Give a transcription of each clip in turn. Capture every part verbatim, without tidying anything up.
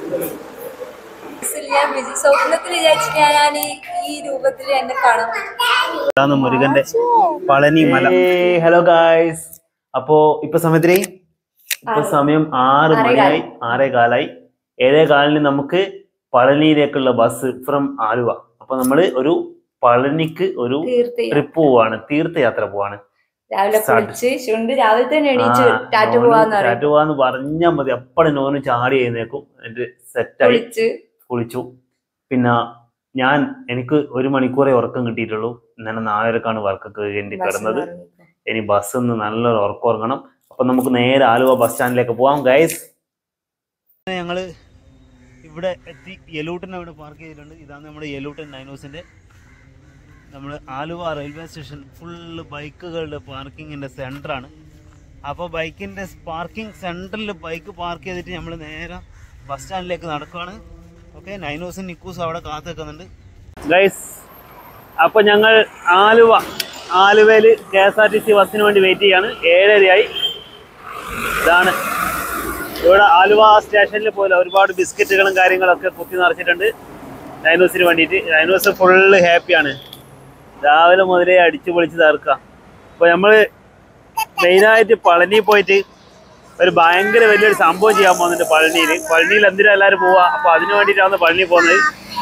സ്വപ്നത്തിൽ വിചാരിച്ചിട്ട് ഞാൻ ഈ രൂപത്തിൽ എന്നെ കാണാം. മുരുകന്റെ പളനി മല. ഹലോ ഗായ്സ്, അപ്പോ ഇപ്പൊ സമയത്തിന് ഇപ്പൊ സമയം ആറ് മണിയായി, ആറേ കാലായി. ഏഴേ കാലിന് നമുക്ക് പളനിയിലേക്കുള്ള ബസ് ഫ്രം ആലുവ. അപ്പൊ നമ്മള് ഒരു പളനിക്ക് ഒരു ട്രിപ്പ് പോവാണ്, തീർത്ഥയാത്ര പോവാണ്. രാവിലെ രാവിലെ തന്നെ എണീച്ച് ടാറ്റു പോവാന്ന് പറഞ്ഞാൽ മതി, അപ്പടെ നോന് ചാടി എഴുന്നേക്കും. എന്നിട്ട് സെറ്റായി കുളിച്ചു. പിന്നെ ഞാൻ എനിക്ക് ഒരു മണിക്കൂറേ ഉറക്കം കിട്ടിയിട്ടുള്ളൂ. ഇന്നലെ നാലരക്കാണ് വർക്കൊക്കെ കഴിഞ്ഞ് കിടന്നത്. ഇനി ബസ്സിൽ നിന്ന് നല്ലൊരു ഉറക്കം ഉറങ്ങണം. അപ്പൊ നമുക്ക് നേരെ ആലുവ ബസ് സ്റ്റാൻഡിലേക്ക് പോവാം ഗൈസ്. ഞങ്ങള് ഇവിടെ എത്തി. യെലൂട്ടൻ അവിടെ പാർക്ക് ചെയ്തിട്ടുണ്ട്. ഇതാണ് നമ്മുടെ യെലൂട്ടൻ നൈനോസിന്റെ. നമ്മൾ ആലുവ റെയിൽവേ സ്റ്റേഷൻ ഫുള്ള് ബൈക്കുകളുടെ പാർക്കിങ്ങിന്റെ സെന്ററാണ്. അപ്പോൾ ബൈക്കിന്റെ പാർക്കിംഗ് സെന്ററിൽ ബൈക്ക് പാർക്ക് ചെയ്തിട്ട് നമ്മൾ നേരെ ബസ് സ്റ്റാൻഡിലേക്ക് നടക്കുകയാണ്. ഓക്കെ, നൈനോസും നിക്കൂസും അവിടെ കാത്തു വെക്കുന്നുണ്ട് ഗൈസ്. അപ്പോൾ ഞങ്ങൾ ആലുവ ആലുവയിൽ K S R T C ബസ്സിന് വേണ്ടി വെയിറ്റ് ചെയ്യാണ്. ഏഴരയായി. ഇതാണ് ഇവിടെ ആലുവ സ്റ്റേഷനിൽ പോലെ ഒരുപാട് ബിസ്ക്കറ്റുകളും കാര്യങ്ങളൊക്കെ കുത്തി നിറച്ചിട്ടുണ്ട് നൈനോസിന് വേണ്ടിയിട്ട്. നൈനോസ് ഫുള്ള് ഹാപ്പിയാണ്. രാവിലെ മുതലേ അടിച്ചു പൊളിച്ച് തീർക്കാം. അപ്പോൾ നമ്മൾ മെയിനായിട്ട് പളനി പോയിട്ട് ഒരു ഭയങ്കര വലിയൊരു സംഭവം ചെയ്യാൻ പോകുന്നുണ്ട് പളനിയിൽ. പളനിയിൽ എന്തിനാ എല്ലാവരും പോവാ, അപ്പോൾ അതിന് വേണ്ടിയിട്ടാണ് പളനി പോകുന്നത്.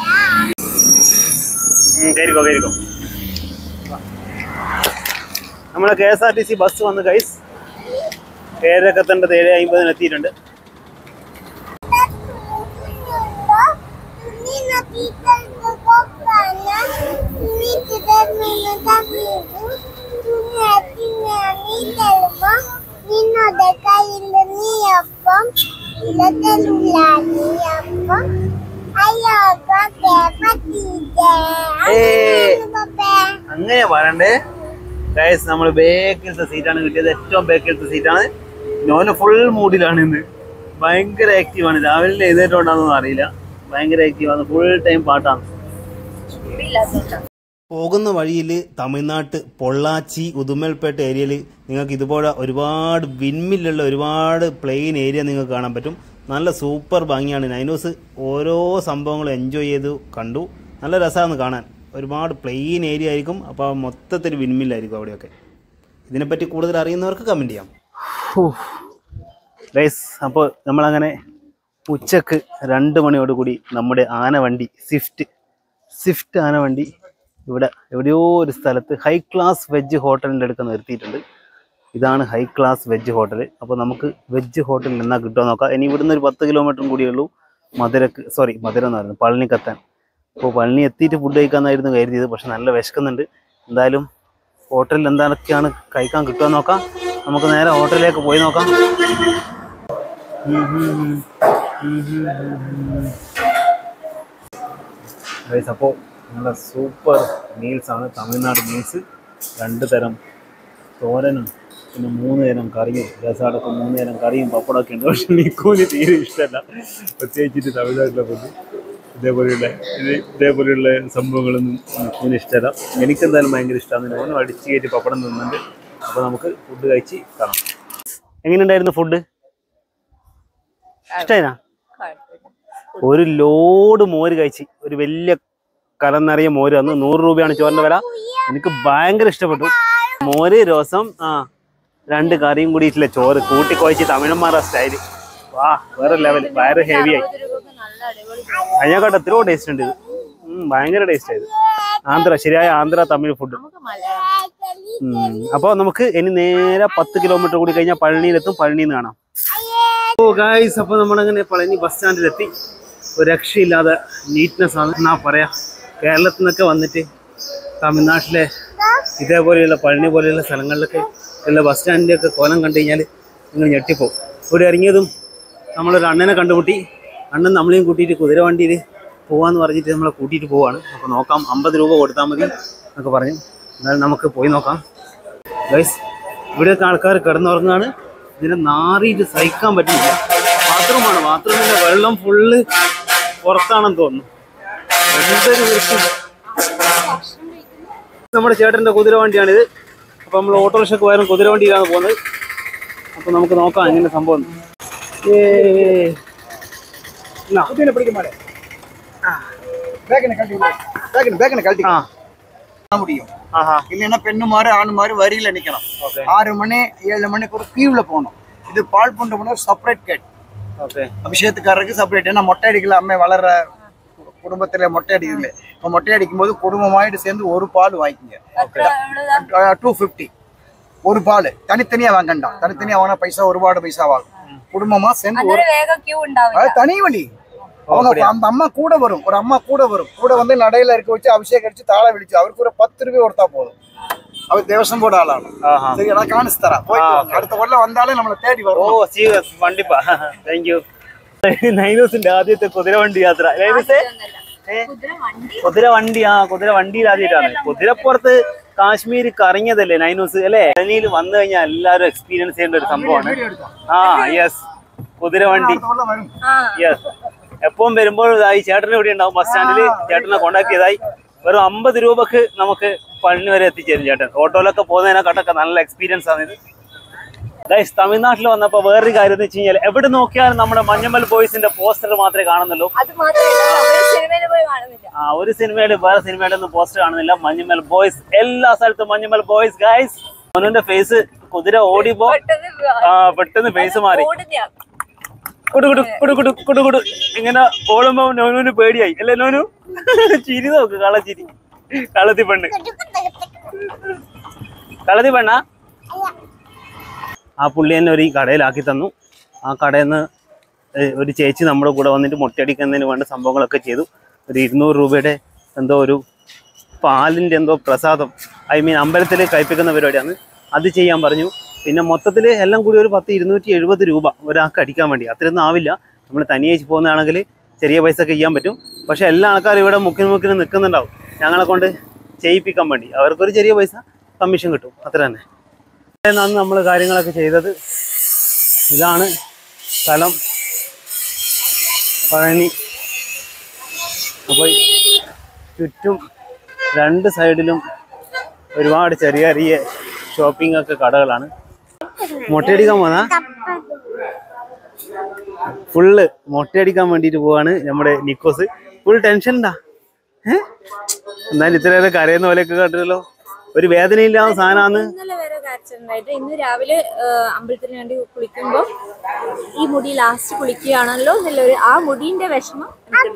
കയറിക്കോ കയറിക്കോ. നമ്മളെ K S R T C bus വന്ന് ഗൈസ്. ഏഴരക്ക് എത്തേണ്ടത് ഏഴ് അമ്പതിന് എത്തിയിട്ടുണ്ട്. അങ്ങനെ പറയണ്ടേ ഗൈസ്, നമ്മൾ ബേക്കിലത്തെ സീറ്റാണ് കിട്ടിയത്. ഏറ്റവും ബേക്കിലത്തെ സീറ്റാണ്. നോന് ഫുൾ മൂഡിലാണ് ഇന്ന്. ഭയങ്കര ആക്റ്റീവാണ്. രാവിലെ എഴുന്നേറ്റുകൊണ്ടാണെന്നൊന്നും അറിയില്ല. ഭയങ്കര ആക്റ്റീവാണ്. ഫുൾ ടൈം പാട്ടാണ്. പോകുന്ന വഴിയിൽ തമിഴ്നാട്ട് പൊള്ളാച്ചി ഉദുമൽപേട്ട ഏരിയയിൽ നിങ്ങൾക്ക് ഇതുപോലെ ഒരുപാട് വിൻമില്ലുള്ള ഒരുപാട് പ്ലെയിൻ ഏരിയ നിങ്ങൾക്ക് കാണാൻ പറ്റും. നല്ല സൂപ്പർ ഭംഗിയാണ്. നൈനോസ് ഓരോ സംഭവങ്ങളും എൻജോയ് ചെയ്തു കണ്ടു. നല്ല രസമാണ് കാണാൻ. ഒരുപാട് പ്ലെയിൻ ഏരിയ ആയിരിക്കും. അപ്പോൾ മൊത്തത്തിൽ വിൻമില്ലായിരിക്കും അവിടെയൊക്കെ. ഇതിനെപ്പറ്റി കൂടുതൽ അറിയുന്നവർക്ക് കമൻറ്റ് ചെയ്യാം ഗൈസ്. അപ്പോൾ നമ്മളങ്ങനെ ഉച്ചക്ക് രണ്ട് മണിയോടുകൂടി നമ്മുടെ ആനവണ്ടി സ്വിഫ്റ്റ് സ്വിഫ്റ്റ് ആനവണ്ടി ഇവിടെ എവിടെയോ ഒരു സ്ഥലത്ത് ഹൈ ക്ലാസ് വെജ് ഹോട്ടലിൻ്റെ അടുത്ത് നിർത്തിയിട്ടുണ്ട്. ഇതാണ് ഹൈ ക്ലാസ് വെജ് ഹോട്ടൽ. അപ്പോൾ നമുക്ക് വെജ് ഹോട്ടലിൽ എന്നാ കിട്ടുമോ നോക്കാം. ഇനി ഇവിടുന്ന് ഒരു പത്ത് കിലോമീറ്ററും കൂടിയേ ഉള്ളൂ മധുരക്ക്, സോറി മധുര എന്ന് പറയുന്നത് പളനിക്കെത്താൻ. അപ്പോൾ പളനി എത്തിയിട്ട് ഫുഡ് കഴിക്കാമെന്നായിരുന്നു കരുതിയത്. പക്ഷെ നല്ല വിശക്കുന്നുണ്ട്. എന്തായാലും ഹോട്ടലിൽ എന്തൊക്കെയാണ് കഴിക്കാൻ കിട്ടുമോ നോക്കാം. നമുക്ക് നേരെ ഹോട്ടലിലേക്ക് പോയി നോക്കാം. അപ്പോൾ നല്ല സൂപ്പർ മീൽസാണ്. തമിഴ്നാട് മീൽസ്. രണ്ട് തരം തോരനും പിന്നെ മൂന്ന് തരം കറിയും രസമടക്കം മൂന്ന് തരം കറിയും പപ്പടമൊക്കെ ഉണ്ട്. പക്ഷെ നിക്കൂന് തീരെ ഇഷ്ടമല്ല, പ്രത്യേകിച്ചിട്ട് തമിഴ്നാട്ടിലെ ഫുഡ്. ഇതേപോലെയുള്ള ഇത് ഇതേപോലെയുള്ള സംഭവങ്ങളൊന്നും നിക്കൂന് ഇഷ്ടമല്ല. എനിക്കെന്തായാലും ഭയങ്കര ഇഷ്ടമാണ്. ഞാനും അടിച്ച് കയറ്റി പപ്പടം തിന്നുന്നുണ്ട്. അപ്പോൾ നമുക്ക് ഫുഡ് കഴിച്ച് കാണാം. എങ്ങനെയുണ്ടായിരുന്നു ഫുഡ്? ഇഷ്ടമായിനാ? ഒരു ലോഡ് മോര് കഴിച്ച്, ഒരു വലിയ കലം നിറയെ മോര് വന്നു. നൂറ് രൂപയാണ് ചോറിൻ്റെ വില. എനിക്ക് ഭയങ്കര ഇഷ്ടപ്പെട്ടു. മോര് രസം, ആ രണ്ട് കറിയും കൂടിയിട്ടില്ല ചോറ് കൂട്ടി കുഴച്ച് തമിഴന്മാരുടെ സ്റ്റൈല്. വാ, വേറെ ലെവൽ. വയറ് ഹെവിയായി. അതിനെക്കാട്ട് എത്രയോ ടേസ്റ്റ് ഉണ്ട് ഇത്. ഭയങ്കര ടേസ്റ്റ് ആയത്. ആന്ധ്ര, ശരിയായ ആന്ധ്ര തമിഴ് ഫുഡ്. അപ്പോൾ നമുക്ക് ഇനി നേരെ പത്ത് കിലോമീറ്റർ കൂടി കഴിഞ്ഞാൽ പഴനിയിലെത്തും. പഴനിയിൽ നിന്ന് കാണാം. ഓ ഗായ്സ്, അപ്പോൾ നമ്മളങ്ങനെ പളനി ബസ് സ്റ്റാൻഡിലെത്തി. ഒരു രക്ഷയില്ലാതെ നീറ്റ്നെസ് ആണ് എന്നാ പറയാ. കേരളത്തിൽ നിന്നൊക്കെ വന്നിട്ട് തമിഴ്നാട്ടിലെ ഇതേപോലെയുള്ള പഴനി പോലെയുള്ള സ്ഥലങ്ങളിലൊക്കെ ഉള്ള ബസ് സ്റ്റാൻഡിൻ്റെയൊക്കെ കോലം കണ്ടു കഴിഞ്ഞാൽ നിങ്ങൾ ഞെട്ടിപ്പോവും. ഇവിടെ ഇറങ്ങിയതും നമ്മളൊരു അണ്ണനെ കണ്ടുമുട്ടി. അണ്ണൻ നമ്മളെയും കൂട്ടിയിട്ട് കുതിര വണ്ടിയിൽ പോകാമെന്ന് പറഞ്ഞിട്ട് നമ്മളെ കൂട്ടിയിട്ട് പോവാണ്. അപ്പോൾ നോക്കാം, അമ്പത് രൂപ കൊടുത്താൽ മതി എന്നൊക്കെ പറഞ്ഞു. എന്നാലും നമുക്ക് പോയി നോക്കാം ഗൈസ്. ഇവിടെയൊക്കെ ആൾക്കാർ കിടന്നുറങ്ങുകയാണ്. ഇതിനെ നാറിയിട്ട് സഹിക്കാൻ പറ്റില്ല. ബാത്റൂമാണ്. ബാത്റൂമിൻ്റെ വെള്ളം ഫുള്ള് പുറത്താണെന്ന് തോന്നുന്നു. എന്തൊരു വൃത്തി. നമ്മുടെ ചേട്ടൻ്റെ കുതിര വണ്ടിയാണിത്. അപ്പോൾ നമ്മൾ ഓട്ടോറിക്ഷയ്ക്ക് പോയാലും കുതിര വണ്ടിയിലാണ് പോകുന്നത്. അപ്പോൾ നമുക്ക് നോക്കാം എങ്ങനെ സംഭവം. ഏ കുട്ടീനെ പിടിക്കും മാഡം. ബാഗിനെ കഴട്ടി ബാഗിനെ ബാഗിനെ കഴട്ടി முடியும். இல்லைன்னா பெண்ணுமாரு ஆணுமாரு வரியில நிக்கணும். ஆறு மணி ஏழு மணிக்கு ஒரு கியூல போகணும். இது பால் கொண்டு போன செப்பரேட் கேட். அபிஷேகத்துக்காரருக்கு செப்பரேட். ஏன்னா மொட்டை அடிக்கல அம்மை வளர்ற குடும்பத்துல மொட்டை அடிக்கல. இப்போ மொட்டை அடிக்கும் போது குடும்பமாயிட்டு சேர்ந்து ஒரு பால் வாங்கிக்கங்க. டூ ஃபிஃப்டி ஒரு பால். தனித்தனியா வாங்கண்டாம். தனித்தனியா வாங்கினா பைசா ஒருபாடு பைசா வாங்கும். குடும்பமா சேர்ந்து தனி வழி. அவங்க அந்த அம்மா கூட வரும். ஒரு அம்மா கூட வரும். கூட வந்து நடையில இருக்க வச்சு அபிஷேகம் அடிச்சு தாள விழிச்சு அவருக்கு ஒரு பத்து ரூபாய் கொடுத்தா போதும். அவர் தேவசம் போட ஆளாണ്. சரி நான் காணிச்சு தரேன். போயிட்டு அடுத்த கொள்ள வந்தாலே நம்மளை தேடி வரும். ഓ സീരിയസ് കണ്ടിപ്പാ. Thank you. നൈനൂസിന്റെ ആദ്യത്തെ കുതിരവണ്ടി യാത്ര. നൈനൂസേ കുതിരവണ്ടി. ആ കുതിരവണ്ടിയിൽ ആദ്യമായിട്ടാണ്. കുതിരപ്പുറത്ത് കാശ്മീർ കറങ്ങിയതല്ലേ നൈനൂസ് അല്ലേ? ഡൽഹിയിൽ വന്നു കഴിഞ്ഞാൽ എല്ലാവരും എക്സ്പീരിയൻസ് ചെയ്യേണ്ട ഒരു സംഭവമാണ്. ആ യെസ് കുതിരവണ്ടി. യെസ് എപ്പം വരുമ്പോൾ ഇതായി ചേട്ടനെ ഇവിടെ ഉണ്ടാവും ബസ് സ്റ്റാൻഡിൽ. ചേട്ടനെ കോണ്ടാക്ട് ചെയ്തായി വെറും അമ്പത് രൂപക്ക് നമുക്ക് പഴനി വരെ എത്തിച്ചേരും ചേട്ടൻ. ഓട്ടോയിലൊക്കെ പോകുന്നതിനെക്കാട്ടൊക്കെ നല്ല എക്സ്പീരിയൻസ് ആണ് ഇത്. ഗൈസ് തമിഴ്നാട്ടിൽ വന്നപ്പോൾ വേറൊരു കാര്യം എന്ന് വെച്ച് കഴിഞ്ഞാൽ എവിടെ നോക്കിയാലും നമ്മുടെ മഞ്ഞമ്മൽ ബോയ്സിന്റെ പോസ്റ്റർ മാത്രമേ കാണുന്നുള്ളൂ. ആ ഒരു സിനിമയുടെ വേറെ സിനിമയുടെ ഒന്നും പോസ്റ്റർ കാണുന്നില്ല. മഞ്ഞമ്മൽ ബോയ്സ് എല്ലാ സ്ഥലത്തും മഞ്ഞമ്മൽ ബോയ്സ്. ഗൈസ് മോനുന്റെ ഫേസ് കുതിര ഓടിപ്പോ ആ പെട്ടെന്ന് ഫേസ് മാറി. കുടുകുടു കുടുകുടു കുടുകുടു ഇങ്ങനെ ഓടുമ്പോ നോനുവിന് പേടിയായി അല്ലേ നോനു? ചിരി നോക്ക്. കളച്ചിരി. കളത്തി പെണ്ണ്. കളത്തി പെണ്ണാ? ആ പുള്ളി തന്നെ ഒരു കടയിലാക്കി തന്നു. ആ കടയിൽ നിന്ന് ഒരു ചേച്ചി നമ്മുടെ കൂടെ വന്നിട്ട് മുട്ടയടിക്കുന്നതിന് വേണ്ട സംഭവങ്ങളൊക്കെ ചെയ്തു. ഒരു ഇരുന്നൂറ് രൂപയുടെ എന്തോ ഒരു പാലിൻ്റെ എന്തോ പ്രസാദം, ഐ മീൻ അമ്പലത്തിൽ കഴിപ്പിക്കുന്ന പരിപാടിയാണ്, അത് ചെയ്യാൻ പറഞ്ഞു. പിന്നെ മൊത്തത്തിൽ എല്ലാം കൂടി ഒരു പത്ത് ഇരുന്നൂറ്റി എഴുപത് രൂപ ഒരാൾക്ക് അടിക്കാൻ വേണ്ടി. അത്രയൊന്നും ആവില്ല. നമ്മൾ തനിയെ പോകുന്നതാണെങ്കിൽ ചെറിയ പൈസ ഒക്കെ ചെയ്യാൻ പറ്റും. പക്ഷേ എല്ലാ ആൾക്കാരും ഇവിടെ മുക്കിന് മുക്കിന് നിൽക്കുന്നുണ്ടാവും ഞങ്ങളെ കൊണ്ട് ചെയ്യിപ്പിക്കാൻ വേണ്ടി. അവർക്കൊരു ചെറിയ പൈസ കമ്മീഷൻ കിട്ടും, അത്ര തന്നെ. അന്ന് നമ്മൾ കാര്യങ്ങളൊക്കെ ചെയ്തത്. ഇതാണ് സ്ഥലം പഴനി. അപ്പോൾ ചുറ്റും രണ്ട് സൈഡിലും ഒരുപാട് ചെറിയ ചെറിയ ഷോപ്പിംഗ് ഒക്കെ കടകളാണ്. മുട്ടയടിക്കാൻ പോന്നാ ഫുള്ള് മുട്ടയടിക്കാൻ വേണ്ടിയിട്ട് പോവാണ് നമ്മുടെ നിക്കോസ്. ഫുൾ ടെൻഷൻ ഉണ്ടാ? ഏഹ് എന്നാലും ഇത്രയേറെ കരയുന്ന പോലെയൊക്കെ കണ്ടല്ലോ. ഒരു വേദനയില്ലാത്ത സാധനമാണ്. ഇന്ന് രാവിലെ അമ്പലത്തിന് വേണ്ടി കുളിക്കുമ്പോ ഈ മുടി ലാസ്റ്റ് കുളിക്കുകയാണല്ലോ എന്നുള്ളൊരു ആ മുടിന്റെ വിഷമം.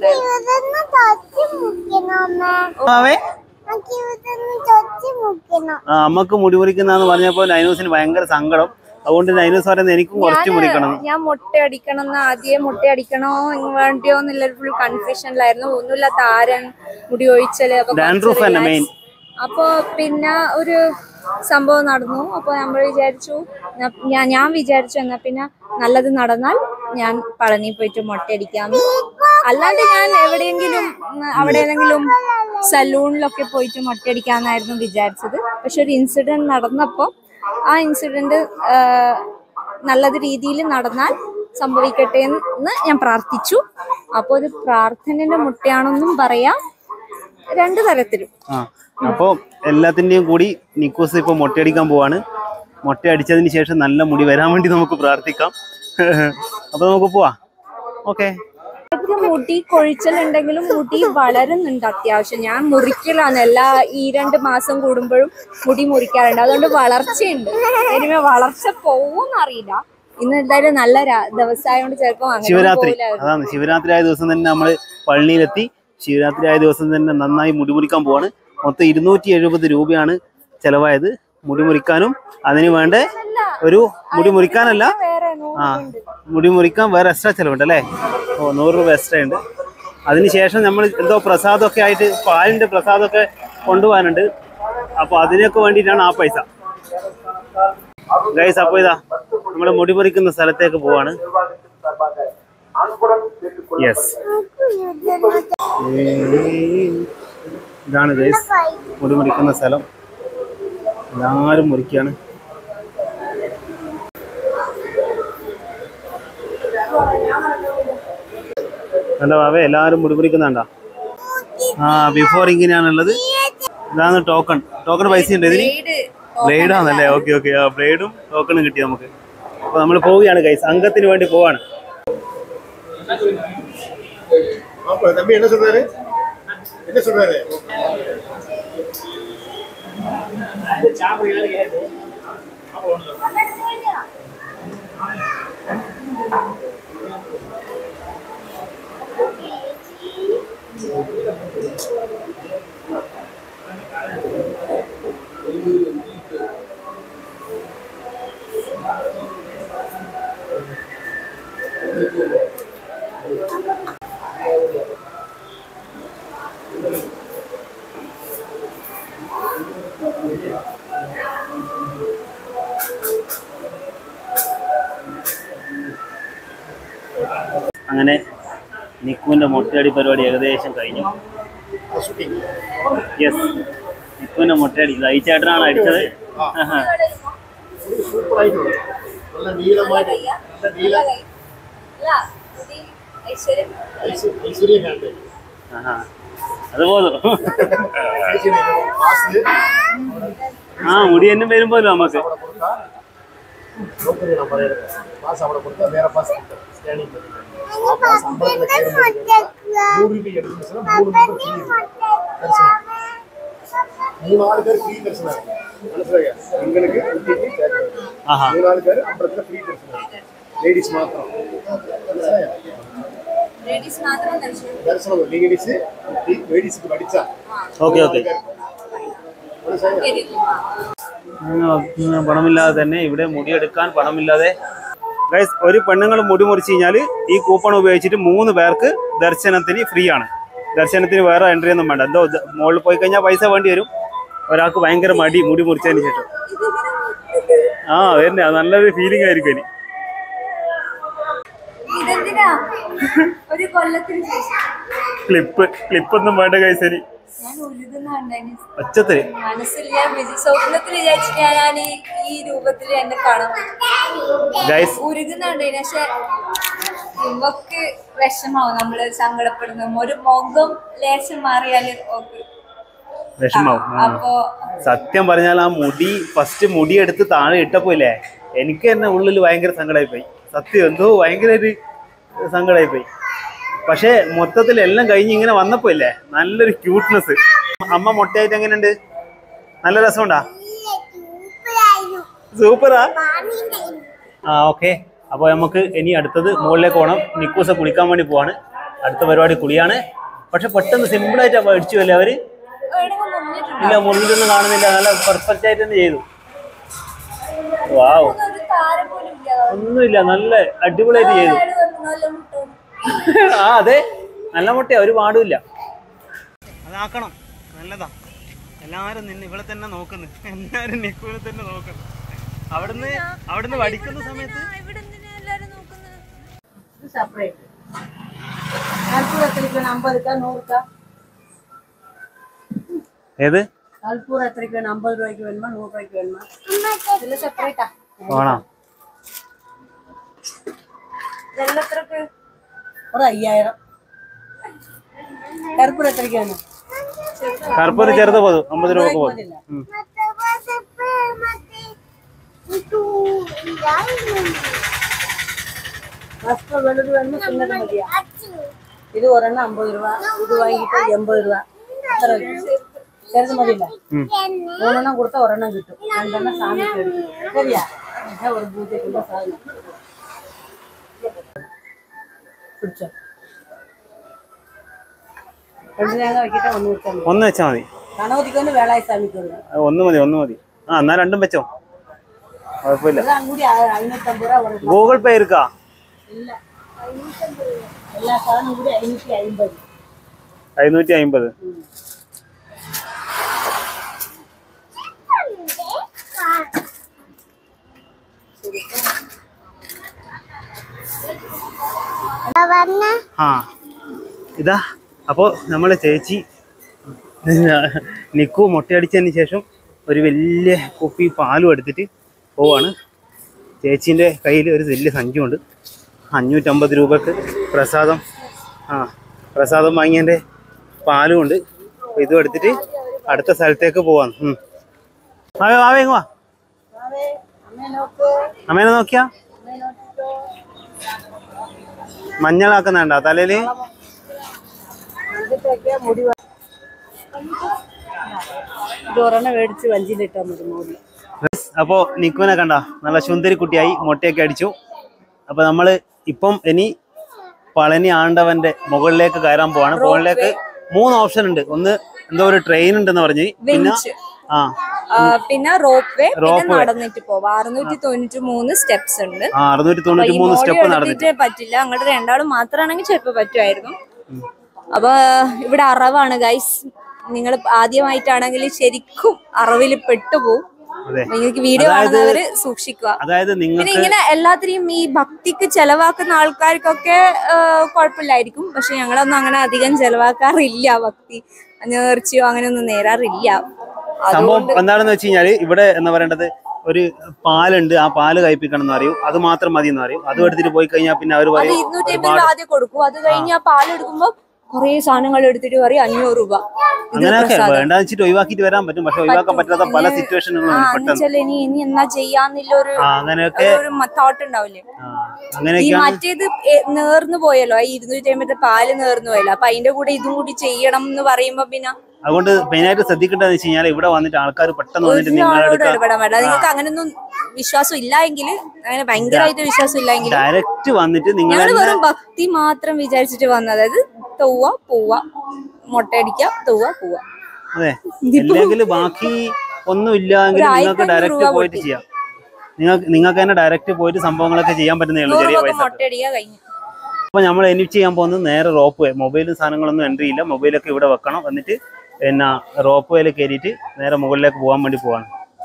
അമ്മക്ക് മുടി മുറിക്കുന്നാന്ന് പറഞ്ഞപ്പോ നൈനൂസിന് ഭയങ്കര സങ്കടം. അതുകൊണ്ട് നൈനൂസ് പറയുന്നത് എനിക്കും കുറച്ച് മുറിക്കണം. ഞാൻ മുട്ട അടിക്കണം എന്ന് ആദ്യം മുട്ട അടിക്കണോ വേണ്ടിയോ എന്നുള്ളൊരു ഫുൾ കൺഫ്യൂഷനിലായിരുന്നു. ഒന്നുമില്ല താരൻ മുടി ഒഴിച്ചല് അപ്പൊ പിന്നെ ഒരു സംഭവം നടന്നു. അപ്പൊ നമ്മൾ വിചാരിച്ചു ഞാൻ ഞാൻ വിചാരിച്ചു എന്നാ പിന്നെ നല്ലത് നടന്നാൽ ഞാൻ പളനി പോയിട്ട് മുട്ടയടിക്കാം. അല്ലാണ്ട് ഞാൻ എവിടെയെങ്കിലും അവിടെ ഏതെങ്കിലും സലൂണിലൊക്കെ പോയിട്ട് മുട്ടയടിക്കാന്നായിരുന്നു വിചാരിച്ചത്. പക്ഷെ ഒരു ഇൻസിഡന്റ് നടന്നപ്പോ ആ ഇൻസിഡന്റ് നല്ലത് രീതിയിൽ നടന്നാൽ സംഭവിക്കട്ടെ എന്ന് ഞാൻ പ്രാർത്ഥിച്ചു. അപ്പോൾ ഒരു പ്രാർത്ഥനയുടെ മുട്ടയാണെന്നും പറയാം, രണ്ടു തരത്തിലും. അപ്പോ എല്ലാത്തിന്റെയും കൂടി നിക്കോസ് ഇപ്പൊ മുട്ടയടിക്കാൻ പോവാണ്. മുട്ടയടിച്ചതിന് ശേഷം നല്ല മുടി വരാൻ വേണ്ടി നമുക്ക് പ്രാർത്ഥിക്കാം. അപ്പൊ നമുക്ക് പോവാ. ഓക്കെ. മുടി കൊഴിച്ചലുണ്ടെങ്കിലും മുടി വളരുന്നുണ്ട് അത്യാവശ്യം. ഞാൻ മുറിക്കലാണ് എല്ലാ ഈ രണ്ട് മാസം കൂടുമ്പോഴും മുടി മുറിക്കാറുണ്ട്. അതുകൊണ്ട് വളർച്ചയുണ്ട്. ഇനിമേ വളർച്ച പോവോന്നറിയില്ല. ഇന്ന് എന്തായാലും നല്ല ദിവസമായോണ്ട് ചിലപ്പോ ശിവരാത്രി അതാണ് ശിവരാത്രി ആയ ദിവസം തന്നെ നമ്മള് പള്ളിയിലെത്തി. ശിവരാത്രി ആയ ദിവസം തന്നെ നന്നായി മുടി മുറിക്കാൻ പോവാണ്. മൊത്തം ഇരുന്നൂറ്റി എഴുപത് രൂപയാണ് ചെലവായത് മുടി മുറിക്കാനും. അതിന് വേണ്ട ഒരു മുടി മുറിക്കാനല്ല, ആ മുടി മുറിക്കാൻ വേറെ എക്സ്ട്രാ ചിലവുണ്ട് അല്ലേ? ഓ നൂറ് രൂപ എക്സ്ട്രാ ഉണ്ട്. അതിനുശേഷം നമ്മൾ എന്തോ പ്രസാദമൊക്കെ ആയിട്ട് പാലിൻ്റെ പ്രസാദമൊക്കെ കൊണ്ടുപോകാനുണ്ട്. അപ്പോൾ അതിനൊക്കെ വേണ്ടിയിട്ടാണ് ആ പൈസ. ഗൈസ് അപ്പോൾ ഇതാ നമ്മൾ മുടി മുറിക്കുന്ന സ്ഥലത്തേക്ക് പോവാണ്. യെസ് ഇതാണ് ഗൈസ് മുടി മുറിക്കുന്ന സ്ഥലം. എല്ലാവരും മുറിക്കുകയാണ്. കണ്ടോ അവ എല്ലാവരും മുടി മുറിക്കുന്നുണ്ടോ? ആ ബിഫോർ ഇങ്ങനെയാണുള്ളത്. ഇതാണ് ടോക്കൺ. ടോക്കൺ പൈസ ഉണ്ട് ഇതിന്. ബ്ലേഡ് ആണല്ലേ? Okay okay. ആ ബ്ലേഡും ടോക്കണും കിട്ടി നമുക്ക്. അപ്പോൾ നമ്മൾ പോവുകയാണ് ഗൈസ്. അംഗത്തിന് വേണ്ടി പോവാണ്. தம்பி என்ன சொல்றாரு என்ன சொல்றாரு അങ്ങനെ നിക്കുവിന്റെ മുട്ടയടി പരിപാടി ഏകദേശം കഴിഞ്ഞു. യെസ്, നിക്കുവിന്റെ മുട്ടയടി ലൈച്ചേട്ടനാണ് അടിച്ചത്. അതുപോലെ ആ മുടി തന്നെ വരുമ്പോലോ നമുക്ക് மூணாலு பேர் ஃப்ரீ தரிசனம் മനസ്സിലായോ നിങ്ങൾക്ക് മൂന്നാല് പേര് അമ്പലത്തിലെ ഫ്രീ ദർശനം ലേഡീസ് മാത്രം ലേഡീസ് മാത്രം ദർശനം ദർശനം ലേഡീസ് ലേഡീസ് പഠിച്ച ഓക്കെ ഓക്കെ പണമില്ലാതെ തന്നെ ഇവിടെ മുടിയെടുക്കാൻ പണമില്ലാതെ ഗൈസ് ഒരു പെണ്ണുങ്ങൾ മുടി മുറിച്ച് കഴിഞ്ഞാൽ ഈ കൂപ്പൺ ഉപയോഗിച്ചിട്ട് മൂന്ന് പേർക്ക് ദർശനത്തിന് ഫ്രീ ആണ്. ദർശനത്തിന് വേറെ എൻട്രി ഒന്നും വേണ്ട. എന്തോ മുകളിൽ പോയി കഴിഞ്ഞാൽ പൈസ വേണ്ടി വരും. ഒരാൾക്ക് ഭയങ്കര മടി മുടി മുറിച്ചതിന് ശേഷം. ആ അതന്നെ, നല്ലൊരു ഫീലിംഗ് ആയിരിക്കും ഇനി. ക്ലിപ്പ് ക്ലിപ്പൊന്നും വേണ്ട ഗൈസ് ഇനി ഒച്ചത്തില് മനസ്സില്ല സ്വപ്നത്തിൽ വിചാരിച്ചിട്ട് ഞാൻ ഈ രൂപത്തിൽ എന്നെ കാണാൻ ഉരുകുന്നുണ്ട്. പക്ഷെ നമുക്ക് വിഷമാവും, നമ്മള് സങ്കടപ്പെടുന്നു. ഒരു മുഖം ലേശം മാറിയാല് വിഷമാവും. അപ്പൊ സത്യം പറഞ്ഞാൽ ആ മുടി ഫസ്റ്റ് മുടി എടുത്ത് താഴെ ഇട്ടപ്പോ ഇല്ലേ, എനിക്ക് തന്നെ ഉള്ളിൽ ഭയങ്കര സങ്കടമായി പോയി. സത്യം എന്തോ ഭയങ്കര ഒരു സങ്കടമായി പോയി. പക്ഷെ മൊത്തത്തിൽ എല്ലാം കഴിഞ്ഞ് ഇങ്ങനെ വന്നപ്പോ ഇല്ലേ നല്ലൊരു ക്യൂട്ട്നെസ്. അമ്മ മുട്ടയായിട്ട് എങ്ങനെയുണ്ട്? നല്ല രസമുണ്ടാ? സൂപ്പറാ. ആ ഓക്കെ, അപ്പോൾ നമുക്ക് ഇനി അടുത്തത് മുകളിലേക്ക് പോകണം. നിക്കൂസ കുളിക്കാൻ വേണ്ടി പോവാണ്. അടുത്ത പരിപാടി കുളിയാണ്. പക്ഷെ പെട്ടെന്ന് സിമ്പിളായിട്ട് അടിച്ചു അല്ലേ അവര്? ഇല്ല, മുറിഞ്ഞിട്ടൊന്നും കാണുന്നില്ല. നല്ല പെർഫെക്റ്റ് ആയിട്ട് തന്നെ ചെയ്തു. വാവ്, ഒന്നുമില്ല, നല്ല അടിപൊളിയായിട്ട് ചെയ്തു. ആ അതെ, നല്ല മുട്ടയാ, ഒരു പാടുമില്ല. അതാക്കണം, നല്ലതാ. എല്ലാരും നിന്ന് ഇവിടെ തന്നെ നോക്കുന്നു. എല്ലാരും നിക്കൂനെ തന്നെ നോക്കുന്നു. അവിടുന്ന് അവിടുന്ന് വടിക്കുന്ന സമയത്ത് ഏത് അൽപ്പൂർ എത്രയ്ക്ക് വേണം? അമ്പത് രൂപയ്ക്ക് വേണമോ നൂറ് രൂപയ്ക്ക് വേണമോ? സെപ്പറേറ്റാ വേണോ? ഒരു അയ്യായിരം. കറുപ്പൂർ എത്രയ്ക്ക് വേണം? കറുപ്പൂർ ചെറുത് പോതും, അമ്പത് രൂപ പോകും. വെളുത് വേണമോ സുന്നത്ത് മതിയാ? ഇത് ഒരെണ്ണം അമ്പത് രൂപ, ഇത് വാങ്ങിയിട്ട് എൺപത് രൂപ. അത്ര ചെറുത് മതിയില്ല. മൂന്നെണ്ണം കൊടുത്താൽ ഒരെണ്ണം കിട്ടും. രണ്ടെണ്ണം സാധനം എടുക്കും. ശരിയാ? ഒരു പൂജയ്ക്കുള്ള സാധനം പിടിച്ചോ. ഒന്ന് വെച്ചാൽ മതി. ഗണപതിക്കൊന്ന് വേളായി സ്വാമിക്കൊന്ന് ഒന്ന് മതി, ഒന്ന് മതി. ആ എന്നാ രണ്ടും വെച്ചോ, കുഴപ്പമില്ല. കൂടി അഞ്ഞൂറ്റമ്പത് രൂപ. ഗൂഗിൾ പേ എടുക്കാ? ഇല്ല, എല്ലാ സാധനം കൂടി അഞ്ഞൂറ്റി അമ്പത്. അഞ്ഞൂറ്റി അമ്പത്. ആ ഇതാ, അപ്പോൾ നമ്മളെ ചേച്ചി നിക്കു മുട്ടയടിച്ചതിന് ശേഷം ഒരു വലിയ കുപ്പി പാലും എടുത്തിട്ട് പോവാണ്. ചേച്ചീൻ്റെ കയ്യിൽ ഒരു വലിയ സംഖ്യയുണ്ട്. അഞ്ഞൂറ്റമ്പത് രൂപക്ക് പ്രസാദം, ആ പ്രസാദം വാങ്ങിയതിൻ്റെ പാലും ഉണ്ട്. അപ്പോൾ ഇതും എടുത്തിട്ട് അടുത്ത സ്ഥലത്തേക്ക് പോവാണ്. ആവേ ആവേ വാ, അമ്മേനെ നോക്കിയാ മഞ്ഞളാക്കുന്നുണ്ടോ തലയില്? മേടിച്ച് വഞ്ചിയിലിട്ടാൽ മതി മുകളിൽ. അപ്പോ നിക്കുവിനെ കണ്ട നല്ല സുന്ദരി കുട്ടിയായി മൊട്ടയൊക്കെ അടിച്ചു. അപ്പൊ നമ്മള് ഇപ്പം ഇനി പളനി ആണ്ടവന്റെ മുകളിലേക്ക് കയറാൻ പോവാണ്. മുകളിലേക്ക് മൂന്ന് ഓപ്ഷൻ ഉണ്ട്. ഒന്ന് എന്തോ ഒരു ട്രെയിൻ ഉണ്ടെന്ന് പറഞ്ഞ്, പിന്നെ ആ പിന്നെ റോപ്പ് വേ, പിന്നെ നടന്നിട്ട് പോവാം. അറുന്നൂറ്റി തൊണ്ണൂറ്റി മൂന്ന് സ്റ്റെപ്സ് ഉണ്ട്. അറുന്നൂറ്റി തൊണ്ണൂറ്റി മൂന്ന് സ്റ്റെപ്പ് നടന്നിട്ട് പറ്റില്ല. അങ്ങോട്ട് രണ്ടാളും മാത്രമാണെങ്കിൽ ചിലപ്പോ പറ്റുമായിരുന്നു. അപ്പൊ ഇവിടെ അറവാണ് ഗൈസ്. നിങ്ങൾ ആദ്യമായിട്ടാണെങ്കിൽ ശരിക്കും അറവിൽ പെട്ടുപോകും. നിങ്ങൾക്ക് വീഡിയോ കാണുന്നവര് സൂക്ഷിക്കുക. അതായത് പിന്നെ ഇങ്ങനെ എല്ലാത്തിനെയും ഈ ഭക്തിക്ക് ചെലവാക്കുന്ന ആൾക്കാർക്കൊക്കെ കുഴപ്പമില്ലായിരിക്കും. പക്ഷെ ഞങ്ങളൊന്നും അങ്ങനെ അധികം ചെലവാക്കാറില്ല. ഭക്തി നേർച്ചയോ അങ്ങനെയൊന്നും നേരാറില്ല. സംഭവം എന്താണെന്ന് വെച്ച് കഴിഞ്ഞാല് ഇവിടെ എന്താ പറയേണ്ടത്, ഒരു പാലുണ്ട്, ആ പാല് കഴിപ്പിക്കണം എന്ന് പറയും. അത് മാത്രം മതി എന്ന് പറയും. അത് എടുത്തിട്ട് പോയി കഴിഞ്ഞാൽ പിന്നെ അവർ പറയും ഇരുന്നൂറ്റി അമ്പത് രൂപ ആദ്യം കൊടുക്കും. അത് കഴിഞ്ഞ് ആ പാല് എടുക്കുമ്പോ കുറെ സാധനങ്ങൾ എടുത്തിട്ട് പറയും അഞ്ഞൂറ് രൂപ. അങ്ങനെയൊക്കെ വേണ്ടാന്ന് വെച്ചിട്ട് ഒഴിവാക്കിട്ട് വരാൻ പറ്റും. പക്ഷെ ഒഴിവാക്കാൻ പറ്റാത്ത പല സിറ്റുവേഷനുകളും ഇനി ഇനി എന്നാ ചെയ്യാന്നില്ല ഒരു അങ്ങനെയൊക്കെ തോട്ട് ഉണ്ടാവില്ലേ. ഈ മറ്റേത് നേർന്നു പോയല്ലോ, ഈ ഇരുന്നൂറ്റി അമ്പത്തെ പാല് നേർന്നു പോയല്ലോ. അപ്പൊ അതിന്റെ കൂടെ ഇതും കൂടി ചെയ്യണം എന്ന് പറയുമ്പോ പിന്നെ അതുകൊണ്ട് മെയിനായിട്ട് ശ്രദ്ധിക്കേണ്ടതെന്ന് വെച്ച് കഴിഞ്ഞാൽ ഇവിടെ വന്നിട്ട് ആൾക്കാർ പെട്ടെന്ന് വന്നിട്ട് ഇടപെടാൻ പറ്റില്ല. നിങ്ങൾക്ക് അങ്ങനെയൊന്നും വിശ്വാസം ഇല്ലെങ്കിൽ, അങ്ങനെ ഭയങ്കരമായിട്ട് വിശ്വാസം ഇല്ലെങ്കിൽ ഡയറക്റ്റ് വന്നിട്ട് നിങ്ങൾ വെറും ഭക്തി മാത്രം വിചാരിച്ചിട്ട് വന്നത്. അതായത് തൂവ പൂവ മൊട്ടയടിക്ക തൂവ പൂവ. അതെ, ഇല്ലെങ്കിൽ ബാക്കി ഒന്നും ഇല്ലെങ്കിൽ നിങ്ങൾക്ക് ഡയറക്റ്റ് പോയിട്ട് ചെയ്യാം. നിങ്ങൾക്ക് നിങ്ങൾക്ക് തന്നെ ഡയറക്റ്റ് പോയിട്ട് സംഭവങ്ങളൊക്കെ ചെയ്യാൻ പറ്റുന്നേ ഉള്ളൂ ചെറിയ പൈസ. മൊട്ടയടിക്കുക കഴിഞ്ഞു. അപ്പൊ നമ്മൾ എനി ചെയ്യാൻ പോകുന്നത് നേരെ റോപ്പ് വേ. മൊബൈലും സാധനങ്ങളൊന്നും എൻട്രി ഇല്ല. മൊബൈലൊക്കെ ഇവിടെ വെക്കണം. എന്നിട്ട് പിന്നെ റോപ്പ് വേയിൽ കയറിയിട്ട് നേരെ മുകളിലേക്ക് പോകാൻ വേണ്ടി പോവാണ്.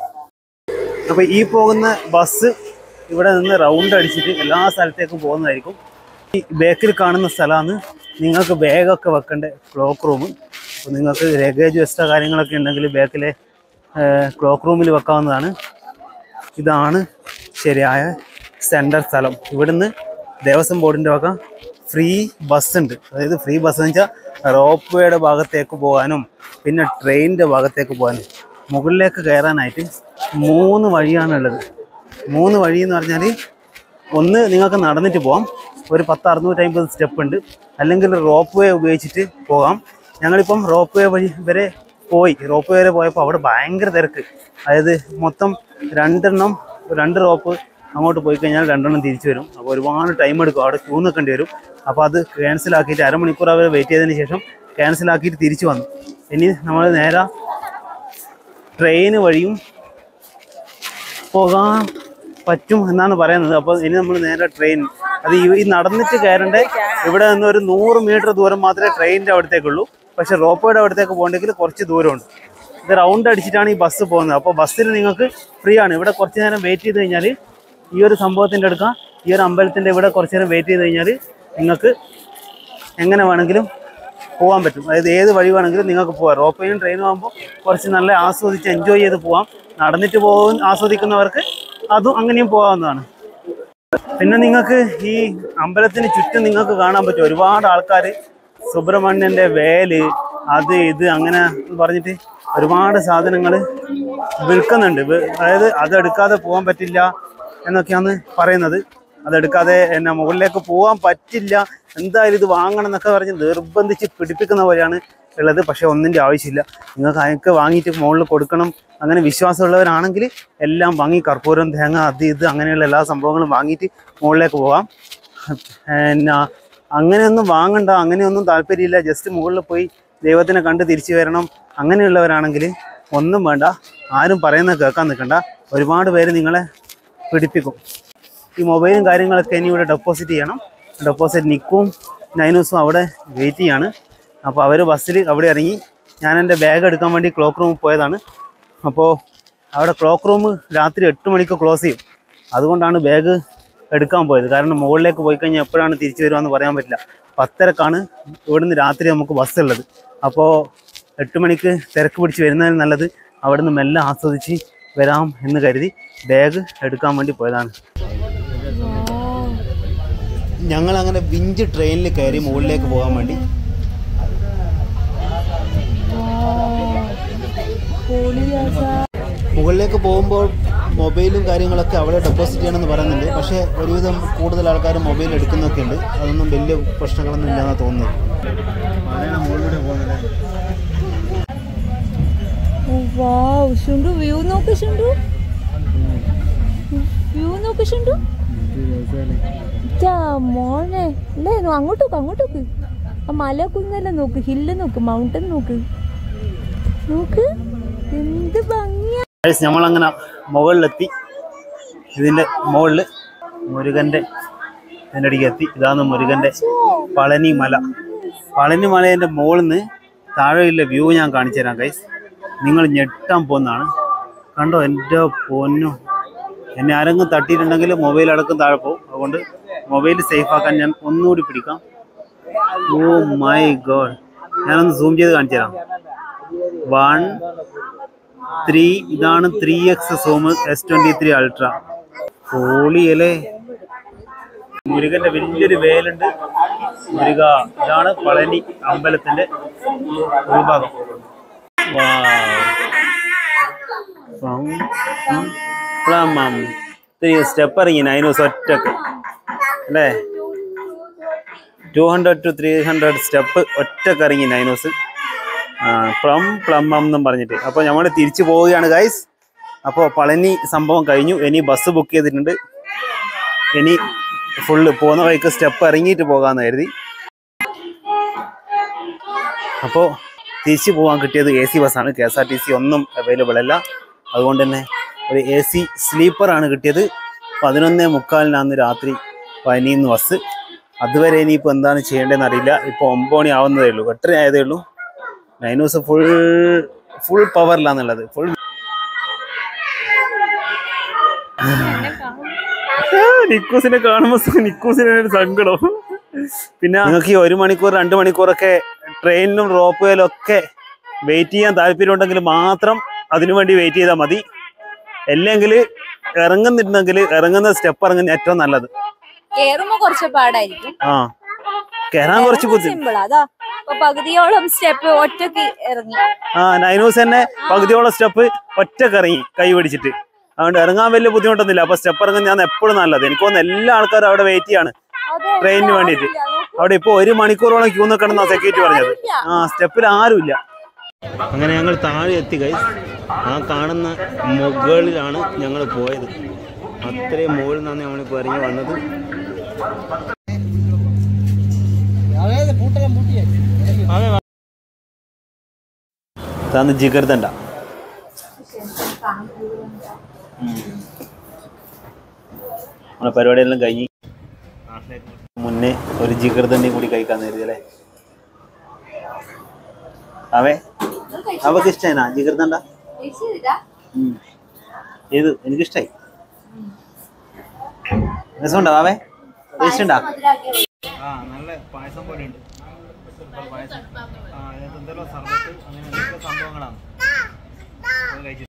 അപ്പൊ ഈ പോകുന്ന ബസ് ഇവിടെ നിന്ന് റൗണ്ട് അടിച്ചിട്ട് എല്ലാ സ്ഥലത്തേക്കും പോകുന്നതായിരിക്കും. ഈ ബേക്കിൽ കാണുന്ന സ്ഥലമാണ് നിങ്ങൾക്ക് ബാഗൊക്കെ വെക്കേണ്ട ക്ലോക്ക് റൂം. അപ്പോൾ നിങ്ങൾക്ക് ലഗേജ് എക്സ്ട്രാ കാര്യങ്ങളൊക്കെ ഉണ്ടെങ്കിൽ ബാക്കിലെ ക്ലോക്ക് റൂമിൽ വെക്കാവുന്നതാണ്. ഇതാണ് ശരിയായ സെൻറ്റർ സ്ഥലം. ഇവിടുന്ന് ദേവസ്വം ബോർഡിൻ്റെ വക ഫ്രീ ബസ് ഉണ്ട്. അതായത് ഫ്രീ ബസ് എന്ന് വെച്ചാൽ റോപ്പ് വേയുടെ ഭാഗത്തേക്ക് പോകാനും പിന്നെ ട്രെയിനിൻ്റെ ഭാഗത്തേക്ക് പോകാനും. മുകളിലേക്ക് കയറാനായിട്ട് മൂന്ന് വഴിയാണുള്ളത്. മൂന്ന് വഴി എന്ന് പറഞ്ഞാൽ ഒന്ന് നിങ്ങൾക്ക് നടന്നിട്ട് പോകാം, ഒരു പത്ത് അറുന്നൂറ്റി അമ്പത് സ്റ്റെപ്പ് ഉണ്ട്. അല്ലെങ്കിൽ റോപ്പ് വേ ഉപയോഗിച്ചിട്ട് പോകാം. ഞങ്ങളിപ്പം റോപ്പ് വേ വഴി വരെ പോയി. റോപ്പ് വേ വരെ പോയപ്പോൾ അവിടെ ഭയങ്കര തിരക്ക്. അതായത് മൊത്തം രണ്ടെണ്ണം രണ്ട് റോപ്പ് അങ്ങോട്ട് പോയി കഴിഞ്ഞാൽ രണ്ടെണ്ണം തിരിച്ചു വരും. അപ്പോൾ ഒരുപാട് ടൈം എടുക്കും, അവിടെ ക്യൂ നിൽക്കേണ്ടി വരും. അപ്പോൾ അത് ക്യാൻസലാക്കിയിട്ട് അരമണിക്കൂർ അവർ വെയിറ്റ് ചെയ്തതിന് ശേഷം ക്യാൻസലാക്കിയിട്ട് തിരിച്ചു വന്നു. ഇനി നമ്മൾ നേരെ ട്രെയിന് വഴിയും പോകാൻ പറ്റും എന്നാണ് പറയുന്നത്. അപ്പോൾ ഇനി നമ്മൾ നേരെ ട്രെയിൻ, അത് ഈ നടന്നിട്ട് കയറേണ്ട ഇവിടെ നിന്ന് ഒരു നൂറ് മീറ്റർ ദൂരം മാത്രമേ ട്രെയിനിൻ്റെ അവിടത്തേക്കുള്ളൂ. പക്ഷേ റോപ്പയുടെ അവിടത്തേക്ക് പോകണമെങ്കിൽ കുറച്ച് ദൂരമുണ്ട്. ഇത് റൗണ്ട് അടിച്ചിട്ടാണ് ഈ ബസ് പോകുന്നത്. അപ്പോൾ ബസ്സിൽ നിങ്ങൾക്ക് ഫ്രീ ആണ്. ഇവിടെ കുറച്ച് നേരം വെയിറ്റ് ചെയ്ത് കഴിഞ്ഞാൽ ഈ ഒരു സംഭവത്തിൻ്റെ അടുക്ക ഈ ഒരു അമ്പലത്തിൻ്റെ ഇവിടെ കുറച്ച് നേരം വെയിറ്റ് ചെയ്ത് കഴിഞ്ഞാൽ നിങ്ങൾക്ക് എങ്ങനെ വേണമെങ്കിലും പോകാൻ പറ്റും. അതായത് ഏത് വഴി വേണമെങ്കിലും നിങ്ങൾക്ക് പോകാം. റോപ്പയും ട്രെയിനും ആകുമ്പോൾ കുറച്ച് നല്ല ആസ്വദിച്ച് എൻജോയ് ചെയ്ത് പോകാം. നടന്നിട്ട് പോകും ആസ്വദിക്കുന്നവർക്ക് അതും അങ്ങനെയും പോകാവുന്നതാണ്. പിന്നെ നിങ്ങൾക്ക് ഈ അമ്പലത്തിന് ചുറ്റും നിങ്ങൾക്ക് കാണാൻ പറ്റും ഒരുപാട് ആൾക്കാർ സുബ്രഹ്മണ്യൻ്റെ വേല് അത് ഇത് അങ്ങനെ പറഞ്ഞിട്ട് ഒരുപാട് സാധനങ്ങൾ വിൽക്കുന്നുണ്ട്. അതായത് അതെടുക്കാതെ പോകാൻ പറ്റില്ല എന്നൊക്കെയാണ് പറയുന്നത്. അതെടുക്കാതെ എന്നെ മുകളിലേക്ക് പോകാൻ പറ്റില്ല, എന്തായാലും ഇത് വാങ്ങണം എന്നൊക്കെ പറഞ്ഞ് നിർബന്ധിച്ച് പിടിപ്പിക്കുന്ന പോലെയാണ് ഉള്ളത്. പക്ഷേ ഒന്നിൻ്റെ ആവശ്യമില്ല. നിങ്ങൾക്ക് അതൊക്കെ വാങ്ങിയിട്ട് മുകളിൽ കൊടുക്കണം അങ്ങനെ വിശ്വാസമുള്ളവരാണെങ്കിൽ എല്ലാം വാങ്ങി കർപ്പൂരം തേങ്ങ അത് ഇത് അങ്ങനെയുള്ള എല്ലാ സംഭവങ്ങളും വാങ്ങിയിട്ട് മുകളിലേക്ക് പോകാം. പിന്നെ അങ്ങനെയൊന്നും വാങ്ങണ്ട, അങ്ങനെയൊന്നും താല്പര്യമില്ല, ജസ്റ്റ് മുകളിൽ പോയി ദൈവത്തിനെ കണ്ട് തിരിച്ചു വരണം അങ്ങനെയുള്ളവരാണെങ്കിൽ ഒന്നും വേണ്ട, ആരും പറയുന്നത് കേൾക്കാൻ നിൽക്കണ്ട. ഒരുപാട് പേര് നിങ്ങളെ പിടിപ്പിക്കും. ഈ മൊബൈലും കാര്യങ്ങളൊക്കെ ഇനി ഇവിടെ ഡെപ്പോസിറ്റ് ചെയ്യണം. ഡെപ്പോസിറ്റ് നിൽക്കും നൈനൂസും അവിടെ വെയിറ്റ് ചെയ്യാണ്. അപ്പോൾ അവർ ബസ്സിൽ അവിടെ ഇറങ്ങി. ഞാൻ എൻ്റെ ബാഗ് എടുക്കാൻ വേണ്ടി ക്ലോക്ക് റൂമിൽ പോയതാണ്. അപ്പോൾ അവിടെ ക്ലോക്ക് റൂം രാത്രി എട്ട് മണിക്ക് ക്ലോസ് ചെയ്യും. അതുകൊണ്ടാണ് ബാഗ് എടുക്കാൻ പോയത്. കാരണം മുകളിലേക്ക് പോയി കഴിഞ്ഞാൽ എപ്പോഴാണ് തിരിച്ചു വരുവാന്ന് പറയാൻ പറ്റില്ല. പത്തരക്കാണ് ഇവിടുന്ന് രാത്രി നമുക്ക് ബസ്സുള്ളത്. അപ്പോൾ എട്ട് മണിക്ക് തിരക്ക് പിടിച്ച് വരുന്നതിന് നല്ലത് അവിടുന്ന് മെല്ലെ ആസ്വദിച്ച് വരാം എന്ന് കരുതി ബാഗ് എടുക്കാൻ വേണ്ടി പോയതാണ്. ഞങ്ങളങ്ങനെ വിഞ്ച് ട്രെയിനിൽ കയറി മുകളിലേക്ക് പോകാൻ വേണ്ടി. മുകളിലേക്ക് പോകുമ്പോൾ മൊബൈലും കാര്യങ്ങളൊക്കെ അവിടെ ഡെപ്പോസിറ്റ് ചെയ്യണമെന്ന് പറയുന്നുണ്ട്. പക്ഷേ ഒരുവിധം കൂടുതൽ ആൾക്കാർ മൊബൈൽ എടുക്കുന്നൊക്കെ ഉണ്ട്. അതൊന്നും വലിയ പ്രശ്നങ്ങളൊന്നും ഇല്ലെന്നാണ് തോന്നുന്നത്. വാവ് ഷുണ്ടു വ്യൂ നോക്ക് ഷുണ്ടു വ്യൂ നോക്ക് ഷുണ്ടു മോനെ അല്ലേ അങ്ങോട്ട് നോക്ക് അങ്ങോട്ട് നോക്ക് ആ മല കുന്നെല്ലാം നോക്ക് ഹില്ല് നോക്ക് മൗണ്ടൻ നോക്ക് നോക്ക് എന്ത് ഭംഗിയാ. നമ്മളങ്ങനെ മുകളിലെത്തി. ഇതിന്റെ മുകളിൽ മുരുകന്റെ ഇതിൻ്റെ അടിക്ക് എത്തി. ഇതാണ് മുരുകന്റെ പളനി മല. പളനി മലേന്റെ മുകളിൽ നിന്ന് താഴെയുള്ള വ്യൂ ഞാൻ കാണിച്ചു തരാം ഗൈസ്. നിങ്ങൾ ഞെട്ടാൻ പോകുന്നതാണ്. കണ്ടോ എൻ്റെ പൊന്നു. എന്നെ ആരെങ്കിലും തട്ടിയിട്ടുണ്ടെങ്കിൽ മൊബൈൽ അടക്കം താഴെ പോകും. അതുകൊണ്ട് മൊബൈൽ സേഫ് ആക്കാൻ ഞാൻ ഒന്നുകൂടി പിടിക്കാം. Oh my god. ഞാനൊന്ന് സൂം ചെയ്ത് കാണിച്ചു തരാം. വൺ ത്രീ ഇതാണ് three X zoom S twenty three ultra. ഹോളിയല്ലേ. മുരുകന്റെ വലിയൊരു വേലുണ്ട്. മുരുക ഇതാണ് പളനി അമ്പലത്തിന്റെ ഉൾഭാഗം. സ്റ്റെപ്പ് ഇറങ്ങി നൈനൂസ് ഒറ്റക്ക് അല്ലേ. Two hundred two three hundred step ഒറ്റക്ക് ഇറങ്ങി നൈനൂസ്. പ്ലം പ്ലം എന്നും പറഞ്ഞിട്ട്. അപ്പോൾ നമ്മൾ തിരിച്ചു പോവുകയാണ് ഗൈസ്. അപ്പോൾ പളനി സംഭവം കഴിഞ്ഞു. ഇനി ബസ് ബുക്ക് ചെയ്തിട്ടുണ്ട്. ഇനി ഫുള്ള് പോകുന്ന വഴിക്ക് സ്റ്റെപ്പ് ഇറങ്ങിയിട്ട് പോകാമെന്ന് കരുതി. അപ്പോൾ തിരിച്ചു പോകാൻ കിട്ടിയത് എ സി ബസ്സാണ്. K S R T C ഒന്നും അവൈലബിൾ അല്ല. അതുകൊണ്ട് തന്നെ ഒരു എ സി സ്ലീപ്പറാണ് കിട്ടിയത്. പതിനൊന്നേ മുക്കാലിനാണ് രാത്രി പനിന്ന് ബസ്. അതുവരെ ഇനിയിപ്പോൾ എന്താണ് ചെയ്യേണ്ടതെന്ന് അറിയില്ല. ഇപ്പോൾ ഒമ്പത് മണി ആവുന്നതേ ഉള്ളൂ, എട്ടര ആയതേ ഉള്ളൂ. നൈനൂസ് ഫുൾ ഫുൾ പവറിലാന്നുള്ളത്. ഫുൾ നിക്കൂസിനെ കാണുമ്പോൾ നിക്കൂസിന് ഒരു സങ്കടം. പിന്നെ നിങ്ങൾക്ക് ഈ ഒരു മണിക്കൂർ രണ്ട് മണിക്കൂറൊക്കെ ട്രെയിനിലും റോപ്പ് വേയിലും ഒക്കെ വെയിറ്റ് ചെയ്യാൻ താല്പര്യം ഉണ്ടെങ്കിൽ മാത്രം അതിനു വേണ്ടി വെയിറ്റ് ചെയ്താൽ മതി. അല്ലെങ്കിൽ ഇറങ്ങുന്നുണ്ടെങ്കിൽ ഇറങ്ങുന്ന സ്റ്റെപ്പ് ഇറങ്ങുന്ന ഏറ്റവും നല്ലത്. കേറുമ്പോ കുറച്ച് പാടായിരിക്കും. ആ കയറാൻ കുറച്ച് ബുദ്ധിമുട്ട്. അതാ പകുതിയോളം സ്റ്റെപ്പ് ഒറ്റക്ക് ഇറങ്ങി. ആ നൈനൂസ് തന്നെ പകുതിയോളം സ്റ്റെപ്പ് ഒറ്റക്ക് ഇറങ്ങി കൈ പിടിച്ചിട്ട്. അതുകൊണ്ട് ഇറങ്ങാൻ വലിയ ബുദ്ധിമുട്ടൊന്നുമില്ല. അപ്പൊ സ്റ്റെപ്പ് ഇറങ്ങുന്നതാണ് എപ്പോഴും നല്ലത്. എനിക്ക് തോന്നുന്നു എല്ലാ ആൾക്കാരും അവിടെ വെയിറ്റ് ചെയ്യാണ് ട്രെയിനിന് വേണ്ടിയിട്ട്. അവിടെ ഇപ്പൊ ഒരു മണിക്കൂറോളം ക്യൂ നിൽക്കണം സെക്യൂരിറ്റി പറഞ്ഞത്. ആ സ്റ്റെപ്പിൽ ആരുമില്ല. അങ്ങനെ ഞങ്ങൾ താഴെ എത്തി ഗൈസ്. ആ കാണുന്ന മുകളിലാണ് ഞങ്ങൾ പോയത്. അത്രയും മുകളിൽ നിന്നാണ് നമ്മളിപ്പോൾ ഇറങ്ങി വന്നത്. താന്ന് ജിഗർദണ്ട നമ്മുടെ പരിപാടിയെല്ലാം കഴിഞ്ഞ് മുന്നേ ഒരു ജിഗർദണ്ടി കൂടി കഴിക്കാന്ന് കരുതിയല്ലേ. അവേ അവക്ക് ഇഷ്ടായിനാ ജിഗർദണ്ട? ഏത് എനിക്കിഷ്ടായി. രസമുണ്ടോ അവേ? ടേസ്റ്റ് ഉണ്ടാ? ആ നല്ല പായസം പോലെ ഉണ്ട്. പായസം ആ അതിനകത്ത് എന്തെല്ലാം സർബത്ത് അങ്ങനെ എന്തൊക്കെ സംഭവങ്ങളാണ് കഴിച്ചു.